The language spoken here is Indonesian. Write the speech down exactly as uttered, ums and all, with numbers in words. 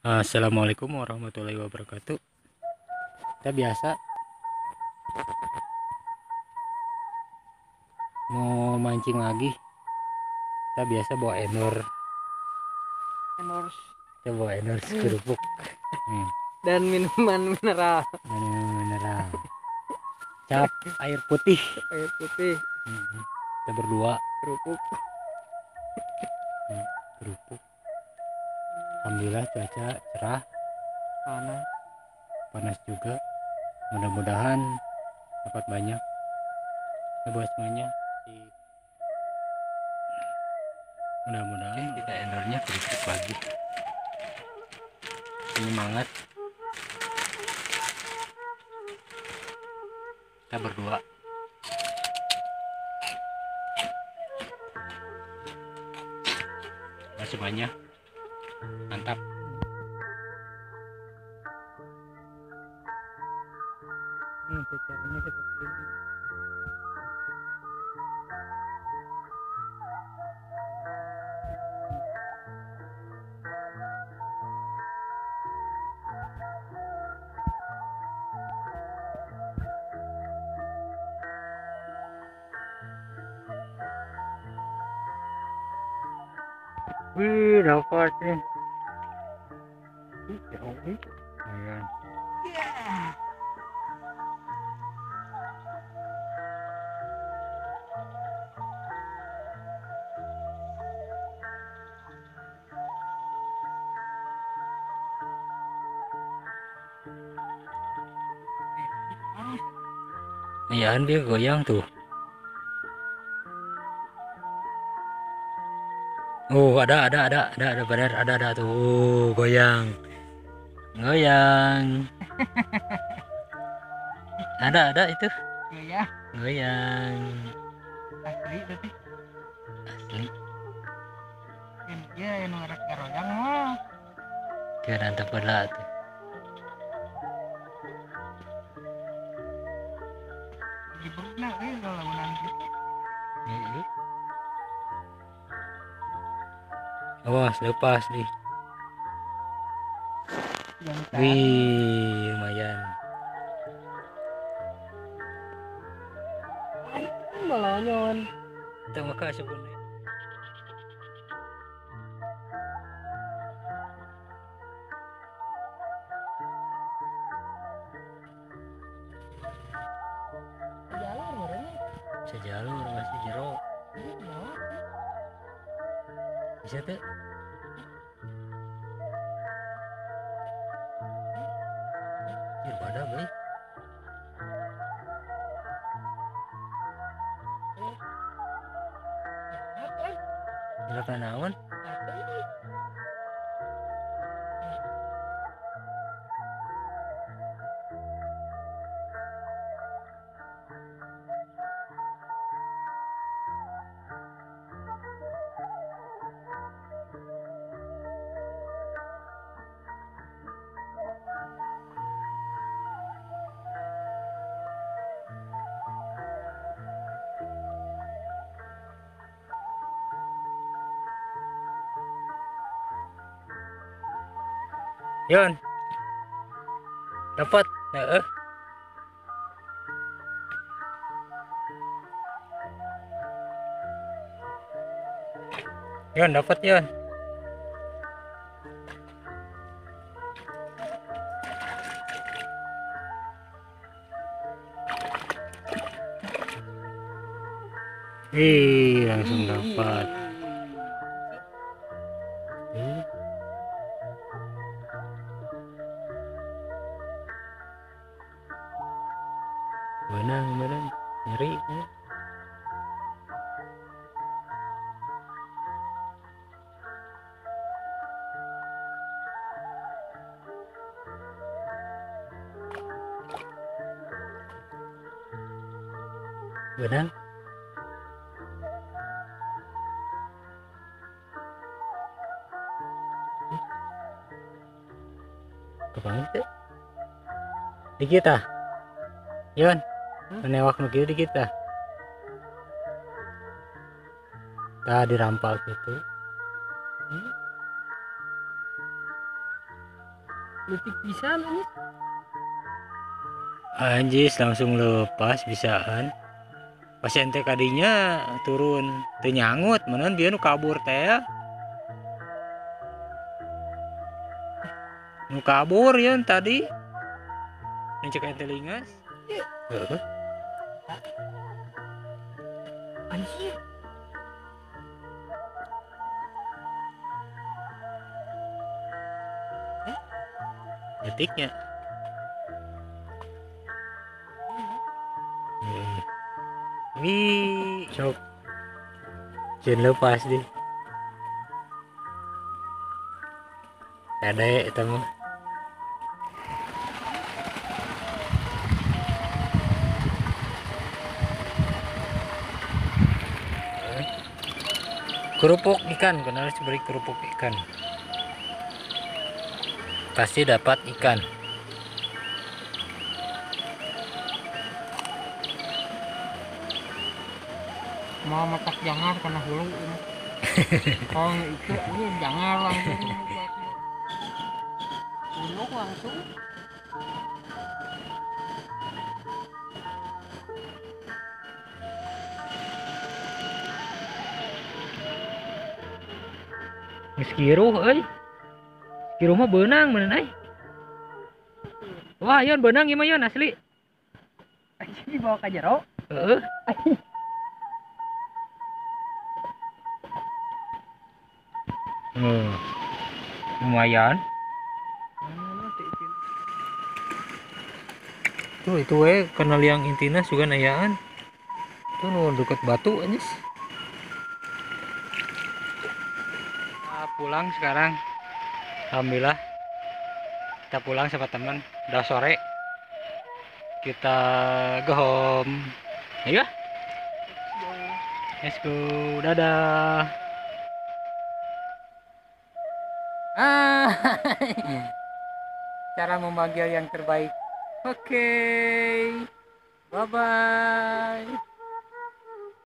Assalamualaikum warahmatullahi wabarakatuh. Kita biasa mau mancing lagi. Kita biasa bawa endor. Endorse Kita bawa endor kerupuk. Hmm. dan minuman mineral. Minuman mineral. Cap air putih. Air putih, Hmm. Kita berdua. kerupuk. Hmm. Kerupuk. Alhamdulillah cuaca cerah, Panas. panas juga. Mudah-mudahan dapat banyak. Ya buat semuanya. Mudah-mudahan kita endornya kerupuk lagi. Semangat. Kita berdua. Masih banyak. Mantap. Hmm, caranya seperti ini. Wih, dapat nih. Jauh nih. Ayan. Ayan, dia goyang tuh. Oh, ada, ada, ada, ada, ada, benar, ada, ada tuh. Oh, goyang, goyang. Ada, ada itu. Iya, Goyang. asli tapi Asli. ya yang ngarek garoyang mah. Dia nantep belah tuh. Lagi berenang ya kalau menang gitu. Iya. Awas, lepas nih. Jangan Wih, lumayan. malah nyon. Terima kasih sebenarnya. Jalan merenya. Sejalur masih jero. Bisa tuh. Iya, pada baik. Berapa naon? Yon, dapat. Heeh. Yon, dapat Yon. Ih, langsung dapat. Ih. Benang, benang. Nyeri. Eh. Benang. Kepanggil tuh. Dikit ah. Yon, menewak nu kieu dikit ah. Tah dirampak gitu. Hmm. Letik pisan ini. Anjis langsung lepas bisaan. Pas ente kadinya turun teu nyangut, meuneun bieu nu kabur teh. Nu kabur yeun tadi. Nu cek ente lingas. Heeh. Anjir. Detiknya. Hmm. Wih, sok. Jangan lepas deh. Ada itu mah. Kerupuk ikan, benar seperti kerupuk ikan. Pasti dapat ikan. Mau matak jangar karena hulu ini. Kalau itu ini jangar langsung. Hulu langsung. Geus kiruh euy. Kiruh mah beunang meuneun ai. Wah, yeun beunang ieu mah yeun asli. Anjir dibawa ka jero. Heeh. Hmm. Lumayan. Tuh itu we kenal yang intina juga nayaan. Tuh nu deket batu anjis. Nah, pulang sekarang. Alhamdulillah. Kita pulang sama teman. Udah sore. Kita go home. Ayo. Let's go. Dadah. Ah. Cara memanggil yang terbaik. Oke. Okay. Bye bye.